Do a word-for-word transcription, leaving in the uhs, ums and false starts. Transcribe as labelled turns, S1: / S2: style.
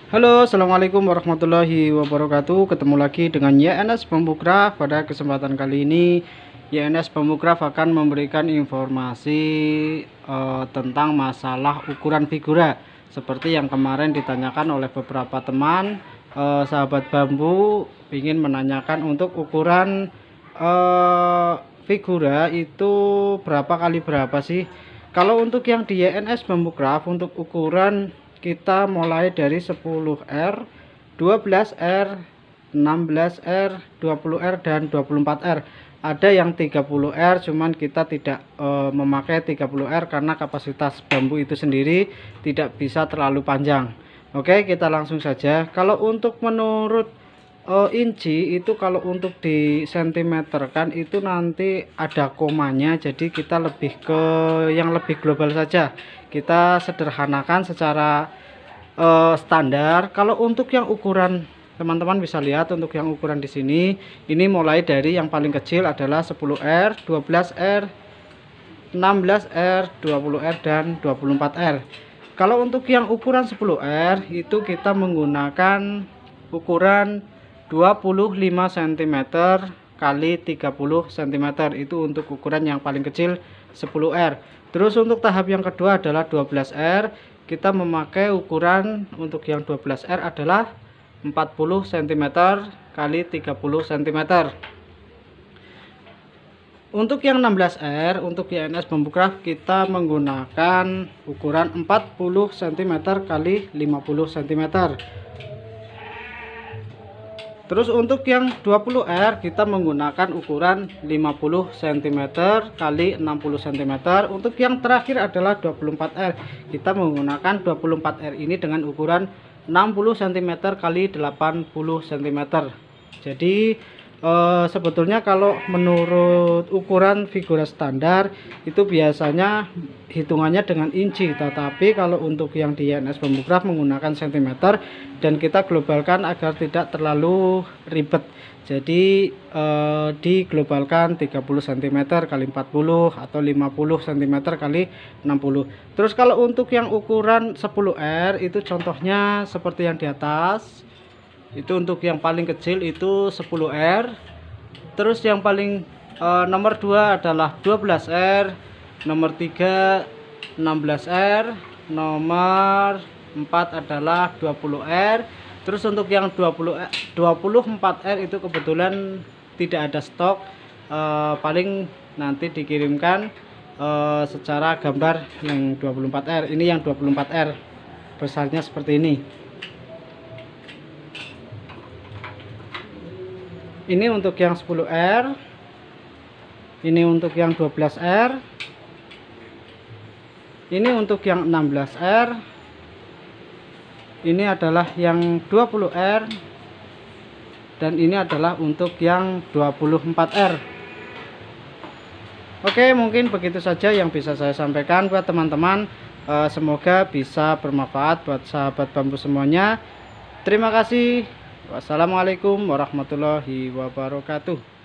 S1: Halo, assalamualaikum warahmatullahi wabarakatuh. Ketemu lagi dengan Y N S Bambu Craft. Pada kesempatan kali ini Y N S Bambu Craft akan memberikan informasi uh, tentang masalah ukuran figura, seperti yang kemarin ditanyakan oleh beberapa teman. uh, Sahabat bambu ingin menanyakan untuk ukuran uh, figura itu berapa kali berapa sih. Kalau untuk yang di Y N S Bambu Craft, untuk ukuran kita mulai dari sepuluh R, dua belas R, enam belas R, dua puluh R, dan dua puluh empat R. Ada yang tiga puluh R, cuman kita tidak e, memakai tiga puluh R karena kapasitas bambu itu sendiri tidak bisa terlalu panjang. Oke, kita langsung saja. Kalau untuk menurut e, inci itu, kalau untuk di sentimeter kan itu nanti ada komanya, jadi kita lebih ke yang lebih global saja. Kita sederhanakan secara uh, standar. Kalau untuk yang ukuran, teman-teman bisa lihat untuk yang ukuran di sini, ini mulai dari yang paling kecil adalah sepuluh R, dua belas R, enam belas R, dua puluh R, dan dua puluh empat R. Kalau untuk yang ukuran sepuluh R itu kita menggunakan ukuran dua puluh lima sentimeter kali tiga puluh sentimeter. Itu untuk ukuran yang paling kecil sepuluh R. Terus untuk tahap yang kedua adalah dua belas R. Kita memakai ukuran untuk yang dua belas R adalah empat puluh sentimeter kali tiga puluh sentimeter. Untuk yang enam belas R, untuk Y N S Bambu Craft kita menggunakan ukuran empat puluh sentimeter kali lima puluh sentimeter. Terus untuk yang dua puluh R kita menggunakan ukuran lima puluh sentimeter kali enam puluh sentimeter. Untuk yang terakhir adalah dua puluh empat R. Kita menggunakan dua puluh empat R ini dengan ukuran enam puluh sentimeter kali delapan puluh sentimeter. Jadi eh, sebetulnya kalau menurut ukuran figura standar itu biasanya hitungannya dengan inci, tetapi kalau untuk yang di Y N S Bambu Craft menggunakan sentimeter, dan kita globalkan agar tidak terlalu ribet. Jadi eh, diglobalkan tiga puluh sentimeter kali empat puluh atau lima puluh sentimeter kali enam puluh. Terus kalau untuk yang ukuran sepuluh R itu contohnya seperti yang di atas. Itu untuk yang paling kecil itu sepuluh R. Terus yang paling eh, nomor dua adalah dua belas R, nomor tiga enam belas R, nomor empat adalah dua puluh R. Terus untuk yang dua puluh empat R itu kebetulan tidak ada stok, e, paling nanti dikirimkan e, secara gambar yang dua puluh empat R. Ini yang dua puluh empat R besarnya seperti ini. Ini untuk yang sepuluh R, ini untuk yang dua belas R, ini untuk yang enam belas R, ini adalah yang dua puluh R, dan ini adalah untuk yang dua puluh empat R. Oke, mungkin begitu saja yang bisa saya sampaikan buat teman-teman. e, Semoga bisa bermanfaat buat sahabat bambu semuanya. Terima kasih. Wassalamualaikum warahmatullahi wabarakatuh.